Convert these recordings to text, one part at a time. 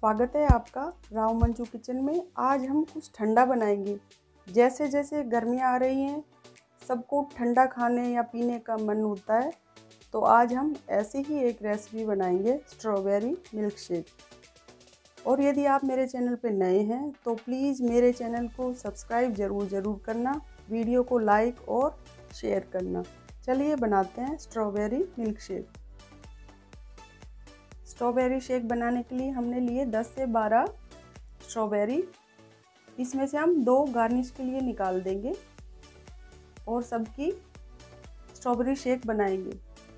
स्वागत है आपका राव मंजू किचन में। आज हम कुछ ठंडा बनाएंगे। जैसे जैसे गर्मियाँ आ रही हैं, सबको ठंडा खाने या पीने का मन होता है, तो आज हम ऐसी ही एक रेसिपी बनाएंगे, स्ट्रॉबेरी मिल्क शेक। और यदि आप मेरे चैनल पर नए हैं तो प्लीज़ मेरे चैनल को सब्सक्राइब ज़रूर करना, वीडियो को लाइक और शेयर करना। चलिए बनाते हैं strawberry milkshake. Strawberry shake बनाने के लिए हमने लिए 10 से 12 स्ट्रॉबेरी। इसमें से हम 2 गार्निश के लिए निकाल देंगे और सबकी स्ट्रॉबेरी शेक बनाएंगे।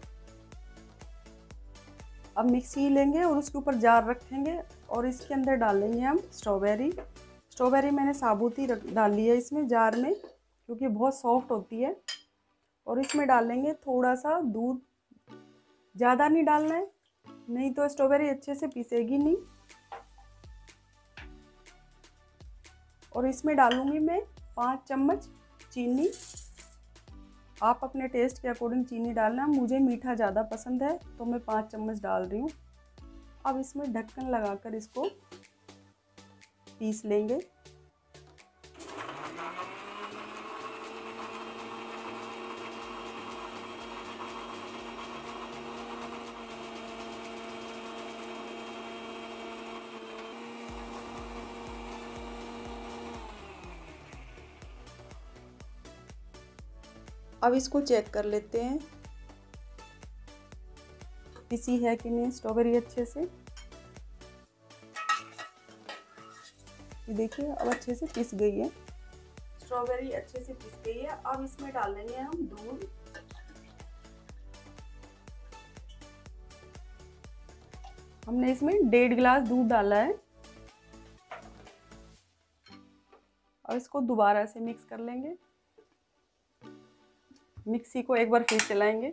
अब मिक्सी लेंगे और उसके ऊपर जार रखेंगे और इसके अंदर डालेंगे हम स्ट्रॉबेरी मैंने साबुत ही डाल ली है इसमें जार में, क्योंकि बहुत सॉफ्ट होती है। और इसमें डालेंगे थोड़ा सा दूध, ज़्यादा नहीं डालना है, नहीं तो स्ट्रॉबेरी अच्छे से पीसेगी नहीं। और इसमें डालूंगी मैं 5 चम्मच चीनी। आप अपने टेस्ट के अकॉर्डिंग चीनी डालना, मुझे मीठा ज़्यादा पसंद है तो मैं 5 चम्मच डाल रही हूँ। अब इसमें ढक्कन लगाकर इसको पीस लेंगे। अब इसको चेक कर लेते हैं पिसी है कि नहीं स्ट्रॉबेरी अच्छे से। ये देखिए अब अच्छे से पिस गई है, स्ट्रॉबेरी अच्छे से पिस गई है। अब इसमें डालेंगे हम दूध। हमने इसमें 1.5 गिलास दूध डाला है। और इसको दोबारा से मिक्स कर लेंगे। मिक्सी को एक बार फिर चलाएंगे।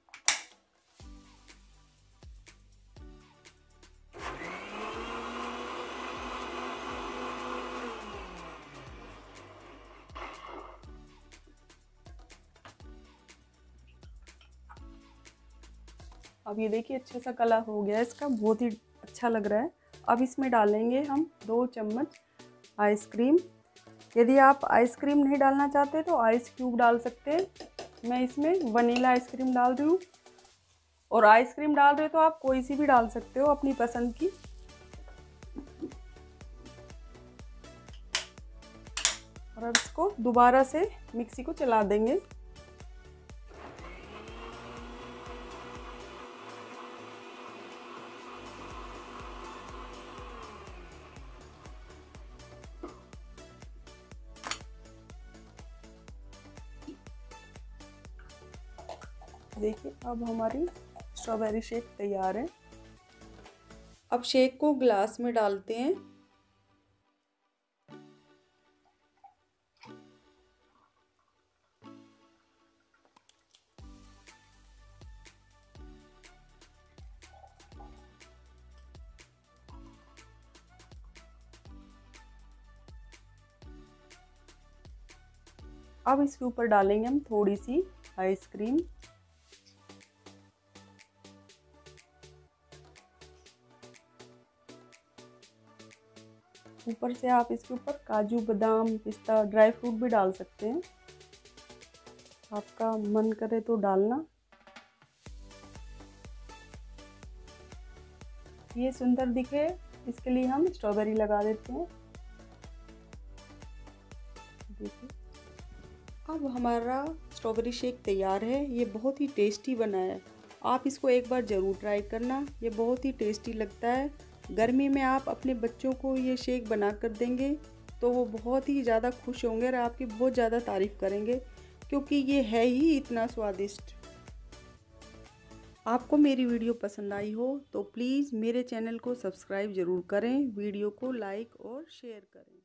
अब ये देखिए अच्छा सा कलर हो गया है इसका, बहुत ही अच्छा लग रहा है। अब इसमें डालेंगे हम 2 चम्मच आइसक्रीम। यदि आप आइसक्रीम नहीं डालना चाहते तो आइस क्यूब डाल सकते हैं। मैं इसमें वनीला आइसक्रीम डाल रही हूँ। और आइसक्रीम डाल रहे हो तो आप कोई सी भी डाल सकते हो अपनी पसंद की। और अब इसको दोबारा से मिक्सी को चला देंगे। देखिए अब हमारी स्ट्रॉबेरी शेक तैयार है। अब शेक को ग्लास में डालते हैं। अब इसके ऊपर डालेंगे हम थोड़ी सी आइसक्रीम। ऊपर से आप इसके ऊपर काजू बादाम पिस्ता ड्राई फ्रूट भी डाल सकते हैं, आपका मन करे तो डालना। ये सुंदर दिखे इसके लिए हम स्ट्रॉबेरी लगा देते हैं। देखिए अब हमारा स्ट्रॉबेरी शेक तैयार है। ये बहुत ही टेस्टी बना है, आप इसको एक बार ज़रूर ट्राई करना, ये बहुत ही टेस्टी लगता है। गर्मी में आप अपने बच्चों को ये शेक बना कर देंगे तो वो बहुत ही ज़्यादा खुश होंगे और आपकी बहुत ज़्यादा तारीफ़ करेंगे, क्योंकि ये है ही इतना स्वादिष्ट। आपको मेरी वीडियो पसंद आई हो तो प्लीज़ मेरे चैनल को सब्सक्राइब ज़रूर करें, वीडियो को लाइक और शेयर करें।